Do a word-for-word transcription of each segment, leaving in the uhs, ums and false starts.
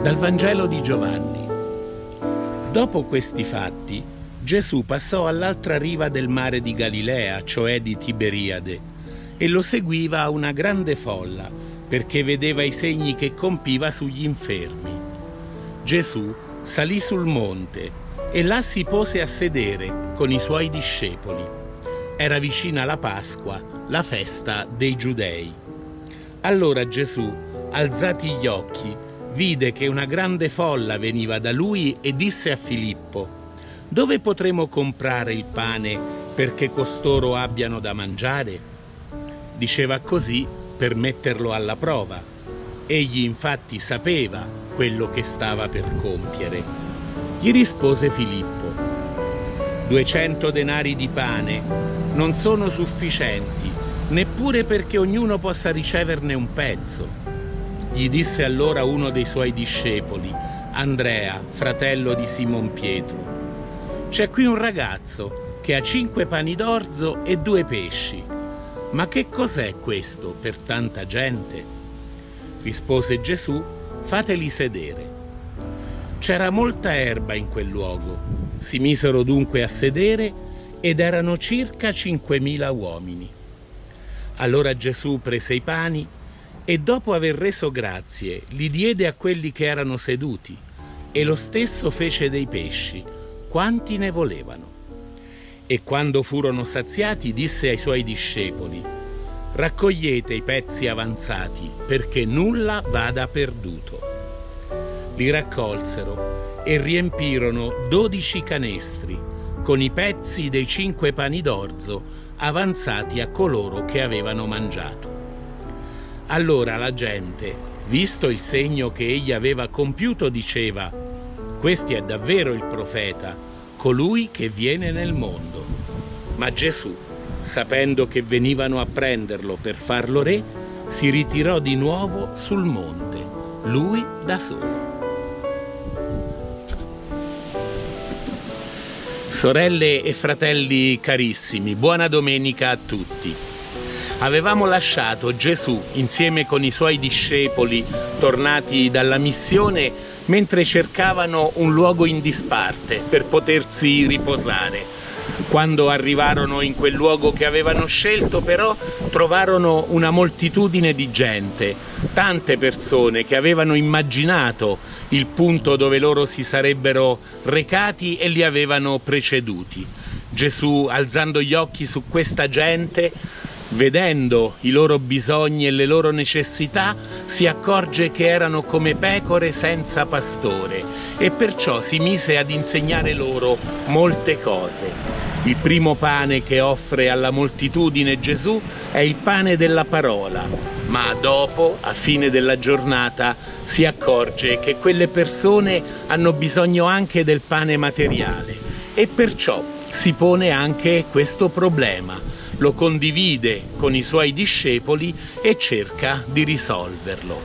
Dal Vangelo di Giovanni. Dopo questi fatti, Gesù passò all'altra riva del mare di Galilea, cioè di Tiberiade, e lo seguiva una grande folla, perché vedeva i segni che compiva sugli infermi. Gesù salì sul monte e là si pose a sedere con i suoi discepoli. Era vicina la Pasqua, la festa dei Giudei. Allora Gesù, alzati gli occhi, vide che una grande folla veniva da lui e disse a Filippo: «Dove potremo comprare il pane perché costoro abbiano da mangiare?» Diceva così per metterlo alla prova. Egli infatti sapeva quello che stava per compiere. Gli rispose Filippo: «Duecento denari di pane non sono sufficienti, neppure perché ognuno possa riceverne un pezzo». Gli disse allora uno dei suoi discepoli, Andrea, fratello di Simon Pietro: «C'è qui un ragazzo che ha cinque pani d'orzo e due pesci. Ma che cos'è questo per tanta gente?» Rispose Gesù: «Fateli sedere». C'era molta erba in quel luogo. Si misero dunque a sedere ed erano circa cinquemila uomini. Allora Gesù prese i pani e dopo aver reso grazie li diede a quelli che erano seduti, e lo stesso fece dei pesci, quanti ne volevano. E quando furono saziati disse ai suoi discepoli: «Raccogliete i pezzi avanzati, perché nulla vada perduto». Li raccolsero e riempirono dodici canestri con i pezzi dei cinque pani d'orzo avanzati a coloro che avevano mangiato. Allora la gente, visto il segno che egli aveva compiuto, diceva: «Questo è davvero il profeta, colui che viene nel mondo». Ma Gesù, sapendo che venivano a prenderlo per farlo re, si ritirò di nuovo sul monte, lui da solo. Sorelle e fratelli carissimi, buona domenica a tutti. Avevamo lasciato Gesù insieme con i suoi discepoli tornati dalla missione mentre cercavano un luogo in disparte per potersi riposare. Quando arrivarono in quel luogo che avevano scelto, però, trovarono una moltitudine di gente, tante persone che avevano immaginato il punto dove loro si sarebbero recati e li avevano preceduti. Gesù, alzando gli occhi su questa gente, vedendo i loro bisogni e le loro necessità, si accorge che erano come pecore senza pastore e perciò si mise ad insegnare loro molte cose. Il primo pane che offre alla moltitudine Gesù è il pane della parola, ma dopo, a fine della giornata, si accorge che quelle persone hanno bisogno anche del pane materiale e perciò si pone anche questo problema. Lo condivide con i suoi discepoli e cerca di risolverlo.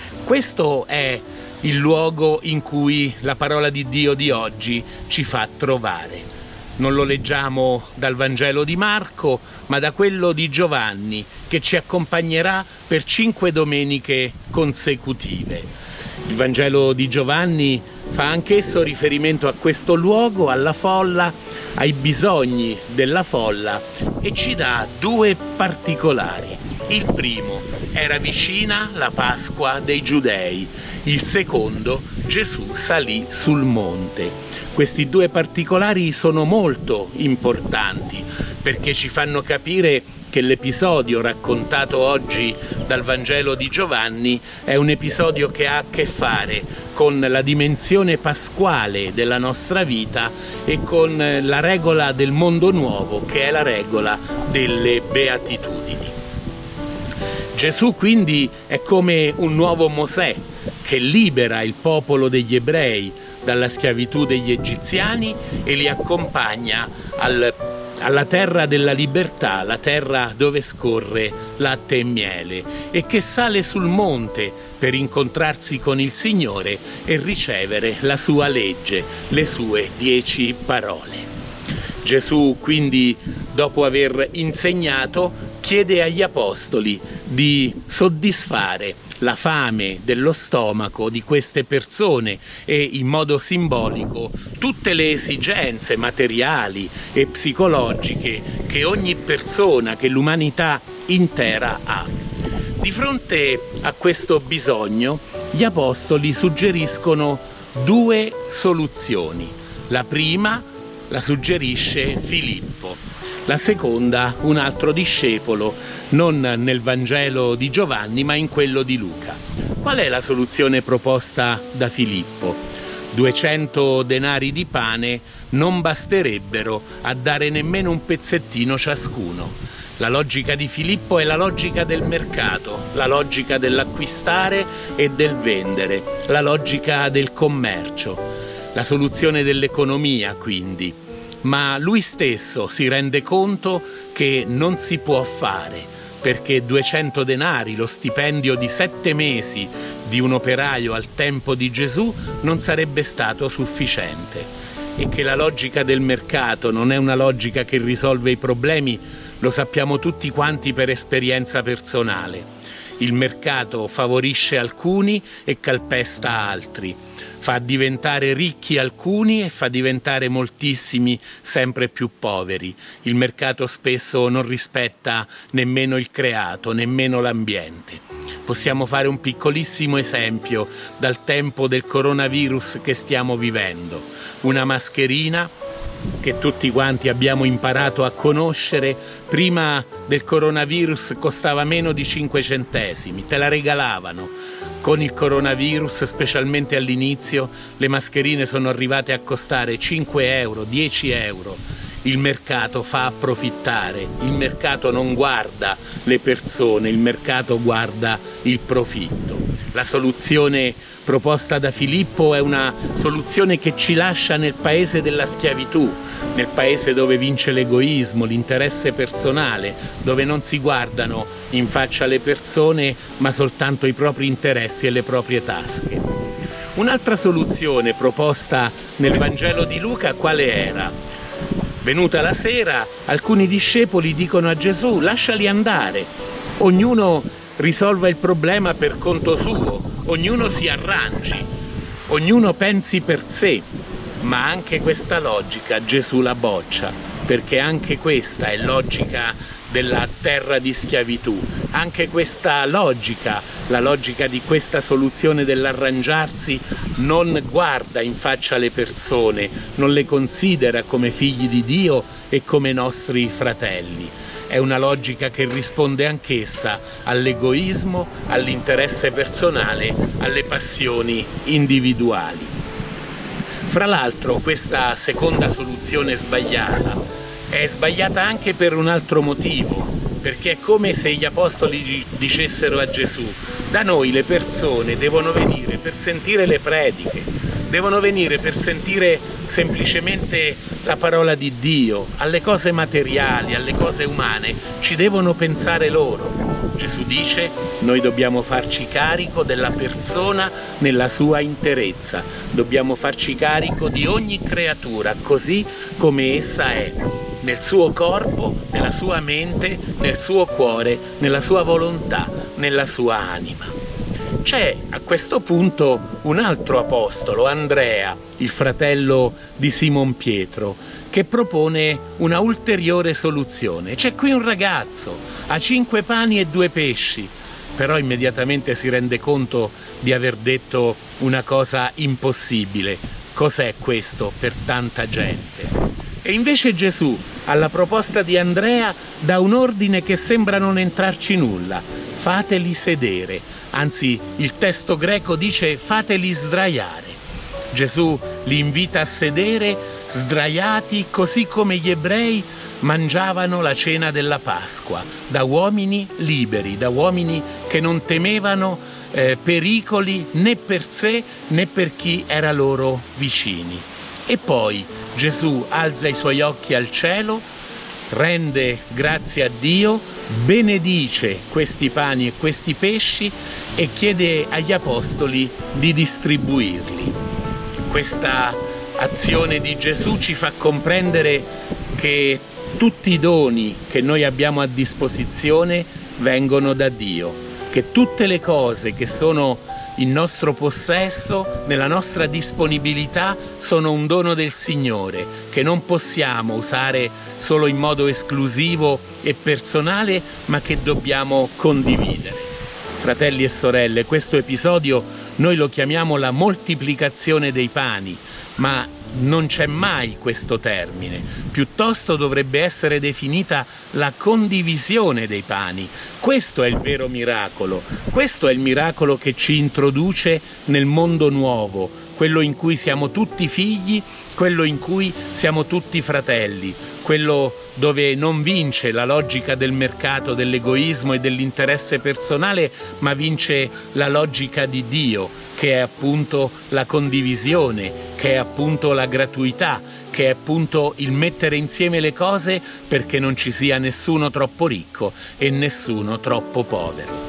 Questo è il luogo in cui la parola di Dio di oggi ci fa trovare. Non lo leggiamo dal Vangelo di Marco, ma da quello di Giovanni, che ci accompagnerà per cinque domeniche consecutive. Il Vangelo di Giovanni fa anch'esso riferimento a questo luogo, alla folla, ai bisogni della folla, e ci dà due particolari. Il primo: era vicina la Pasqua dei Giudei. Il secondo: Gesù salì sul monte. Questi due particolari sono molto importanti perché ci fanno capire che l'episodio raccontato oggi dal Vangelo di Giovanni è un episodio che ha a che fare con la dimensione pasquale della nostra vita e con la regola del mondo nuovo, che è la regola delle beatitudini. Gesù quindi è come un nuovo Mosè che libera il popolo degli ebrei dalla schiavitù degli egiziani e li accompagna al alla terra della libertà, la terra dove scorre latte e miele, e che sale sul monte per incontrarsi con il Signore e ricevere la sua legge, le sue dieci parole. Gesù quindi, dopo aver insegnato, chiede agli apostoli di soddisfare la fame dello stomaco di queste persone e in modo simbolico tutte le esigenze materiali e psicologiche che ogni persona, che l'umanità intera ha. Di fronte a questo bisogno, gli apostoli suggeriscono due soluzioni. La prima la suggerisce Filippo, la seconda un altro discepolo, non nel Vangelo di Giovanni ma in quello di Luca. Qual è la soluzione proposta da Filippo? duecento denari di pane non basterebbero a dare nemmeno un pezzettino ciascuno. La logica di Filippo è la logica del mercato, la logica dell'acquistare e del vendere, la logica del commercio, la soluzione dell'economia quindi. Ma lui stesso si rende conto che non si può fare, perché duecento denari, lo stipendio di sette mesi di un operaio al tempo di Gesù, non sarebbe stato sufficiente, e che la logica del mercato non è una logica che risolve i problemi, lo sappiamo tutti quanti per esperienza personale. Il mercato favorisce alcuni e calpesta altri, fa diventare ricchi alcuni e fa diventare moltissimi sempre più poveri. Il mercato spesso non rispetta nemmeno il creato, nemmeno l'ambiente. Possiamo fare un piccolissimo esempio dal tempo del coronavirus che stiamo vivendo. Una mascherina che tutti quanti abbiamo imparato a conoscere, prima del coronavirus costava meno di cinque centesimi, te la regalavano. Con il coronavirus, specialmente all'inizio, le mascherine sono arrivate a costare cinque euro, dieci euro. Il mercato fa approfittare, il mercato non guarda le persone, il mercato guarda il profitto. La soluzione proposta da Filippo è una soluzione che ci lascia nel paese della schiavitù, nel paese dove vince l'egoismo, l'interesse personale, dove non si guardano in faccia le persone ma soltanto i propri interessi e le proprie tasche. Un'altra soluzione proposta nel Vangelo di Luca quale era? Venuta la sera, alcuni discepoli dicono a Gesù: lasciali andare, ognuno risolva il problema per conto suo, ognuno si arrangi, ognuno pensi per sé. Ma anche questa logica Gesù la boccia, perché anche questa è logica della terra di schiavitù. Anche questa logica, la logica di questa soluzione dell'arrangiarsi, non guarda in faccia le persone, non le considera come figli di Dio e come nostri fratelli. È una logica che risponde anch'essa all'egoismo, all'interesse personale, alle passioni individuali. Fra l'altro, questa seconda soluzione sbagliata è sbagliata anche per un altro motivo, perché è come se gli apostoli dicessero a Gesù: da noi le persone devono venire per sentire le prediche, devono venire per sentire semplicemente la parola di Dio, alle cose materiali, alle cose umane, ci devono pensare loro. Gesù dice: noi dobbiamo farci carico della persona nella sua interezza, dobbiamo farci carico di ogni creatura così come essa è, nel suo corpo, nella sua mente, nel suo cuore, nella sua volontà, nella sua anima. C'è a questo punto un altro apostolo, Andrea, il fratello di Simon Pietro, che propone una ulteriore soluzione. C'è qui un ragazzo, ha cinque pani e due pesci, però immediatamente si rende conto di aver detto una cosa impossibile. Cos'è questo per tanta gente? E invece Gesù, alla proposta di Andrea, dà un ordine che sembra non entrarci nulla: fateli sedere. Anzi, il testo greco dice fateli sdraiare. Gesù li invita a sedere sdraiati, così come gli ebrei mangiavano la cena della Pasqua, da uomini liberi, da uomini che non temevano eh, pericoli né per sé né per chi era loro vicini. E poi Gesù alza i suoi occhi al cielo, rende grazie a Dio, benedice questi pani e questi pesci e chiede agli apostoli di distribuirli. Questa azione di Gesù ci fa comprendere che tutti i doni che noi abbiamo a disposizione vengono da Dio. che tutte le cose che sono in nostro possesso, nella nostra disponibilità, sono un dono del Signore, che non possiamo usare solo in modo esclusivo e personale, ma che dobbiamo condividere. Fratelli e sorelle, questo episodio noi lo chiamiamo la moltiplicazione dei pani, ma non c'è mai questo termine, piuttosto dovrebbe essere definita la condivisione dei pani. Questo è il vero miracolo, questo è il miracolo che ci introduce nel mondo nuovo, quello in cui siamo tutti figli, quello in cui siamo tutti fratelli, quello dove non vince la logica del mercato, dell'egoismo e dell'interesse personale, ma vince la logica di Dio, che è appunto la condivisione, che è appunto la gratuità, che è appunto il mettere insieme le cose perché non ci sia nessuno troppo ricco e nessuno troppo povero.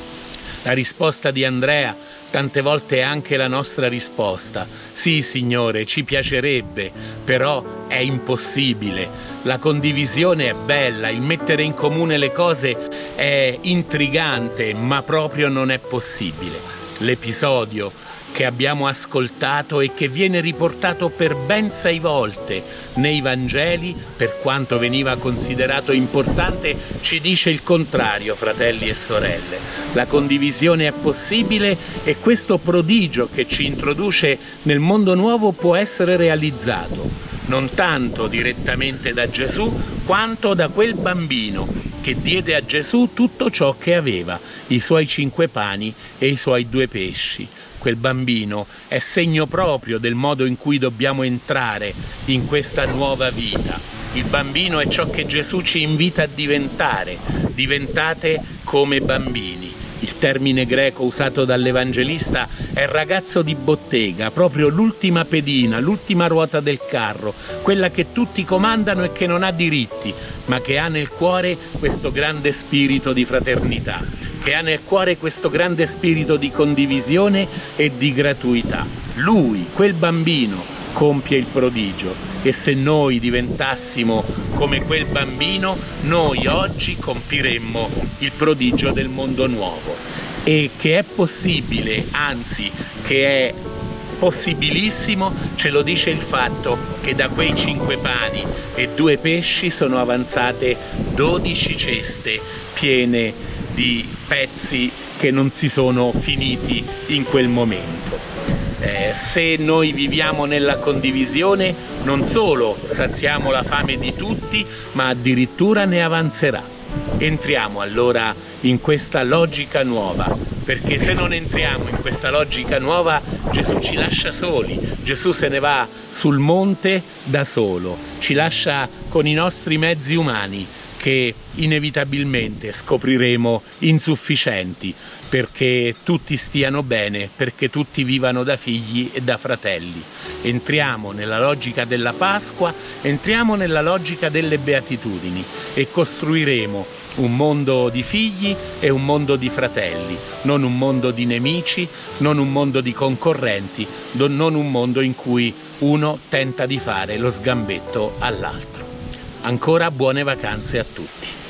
La risposta di Andrea tante volte è anche la nostra risposta. Sì, Signore, ci piacerebbe, però è impossibile. La condivisione è bella, il mettere in comune le cose è intrigante, ma proprio non è possibile. L'episodio che abbiamo ascoltato e che viene riportato per ben sei volte nei Vangeli, per quanto veniva considerato importante, ci dice il contrario, fratelli e sorelle. La condivisione è possibile e questo prodigio che ci introduce nel mondo nuovo può essere realizzato, non tanto direttamente da Gesù, quanto da quel bambino che diede a Gesù tutto ciò che aveva, i suoi cinque pani e i suoi due pesci. Quel bambino è segno proprio del modo in cui dobbiamo entrare in questa nuova vita. Il bambino è ciò che Gesù ci invita a diventare. Diventate come bambini. Il termine greco usato dall'Evangelista è ragazzo di bottega, proprio l'ultima pedina, l'ultima ruota del carro, quella che tutti comandano e che non ha diritti, ma che ha nel cuore questo grande spirito di fraternità, che ha nel cuore questo grande spirito di condivisione e di gratuità. Lui, quel bambino, compie il prodigio e se noi diventassimo come quel bambino, noi oggi compiremmo il prodigio del mondo nuovo. E che è possibile, anzi che è possibilissimo, ce lo dice il fatto che da quei cinque pani e due pesci sono avanzate dodici ceste piene di pezzi che non si sono finiti in quel momento. Eh, se noi viviamo nella condivisione, non solo saziamo la fame di tutti, ma addirittura ne avanzerà. Entriamo allora in questa logica nuova, perché se non entriamo in questa logica nuova, Gesù ci lascia soli, Gesù se ne va sul monte da solo, ci lascia con i nostri mezzi umani, che inevitabilmente scopriremo insufficienti perché tutti stiano bene, perché tutti vivano da figli e da fratelli. Entriamo nella logica della Pasqua, entriamo nella logica delle beatitudini e costruiremo un mondo di figli e un mondo di fratelli, non un mondo di nemici, non un mondo di concorrenti, non un mondo in cui uno tenta di fare lo sgambetto all'altro. Ancora buone vacanze a tutti.